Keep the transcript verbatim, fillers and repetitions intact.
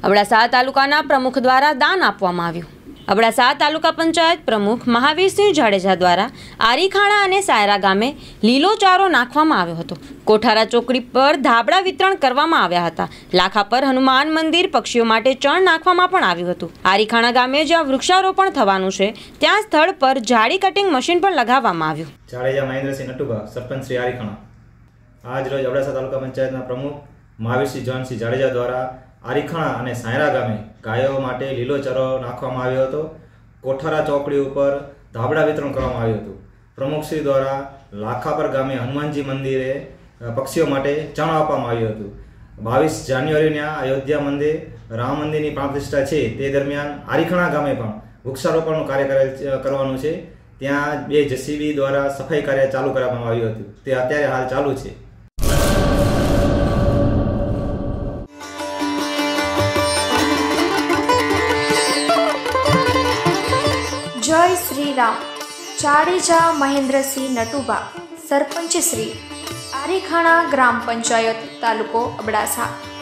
અબડાસા તાલુકાના પ્રમુખ દ્વારા દાન આપવામાં આવ્યું। અબડાસા તાલુકા પંચાયત પ્રમુખ મહાવીરસિંહ જાડેજા દ્વારા આરીખાણા અને સાયરા ગામે લીલો ચારો નાખવામાં આવ્યો હતો। કોઠારા ચોકડી પર ધાબળા વિતરણ કરવામાં આવ્યા હતા। લાખા પર હનુમાન મંદિર પક્ષીઓ માટે ચણ નાખવામાં પણ આવ્યું હતું। આરીખાણા ગામે જ્યાં વૃક્ષારોપણ થવાનું છે ત્યાં સ્થળ પર ઝાડી કટિંગ મશીન પણ લગાવવામાં આવ્યું। જાડેજા મહેન્દ્રસિંહ નટુભા, સરપંચ શ્રી આરીખાણા। આજ રોજ અબડાસા તાલુકા પંચાયતના પ્રમુખ મહાવીરસિંહ જયંતસિંહ જાડેજા દ્વારા આરીખાણા અને સાયરા ગામે ગાયો માટે લીલો ચારો નાખવામાં આવ્યો હતો। કોઠારા ચોકડી ઉપર ધાબળા વિતરણ કરવામાં આવ્યું હતું। પ્રમુખશ્રી દ્વારા લાખાપર ગામે હનુમાનજી મંદિરે પક્ષીઓ માટે ચણ આપવામાં આવ્યું હતું। બાવીસ જાન્યુઆરીના અયોધ્યા મંદિર રામ મંદિરની પ્રાણ પ્રતિષ્ઠા છે તે દરમિયાન આરીખાણા ગામે પણ વૃક્ષારોપણનું કાર્ય કરવાનું છે। ત્યાં બે જેસીબી દ્વારા સફાઈ કાર્ય ચાલુ કરવામાં આવ્યું હતું, તે અત્યારે હાલ ચાલુ છે। જય શ્રી રામ। જાડેજા મહેન્દ્રસિંહ નટુભા, સરપંચ શ્રી, આરીખાણા ગ્રામ પંચાયત, તાલુકો અબડાસા।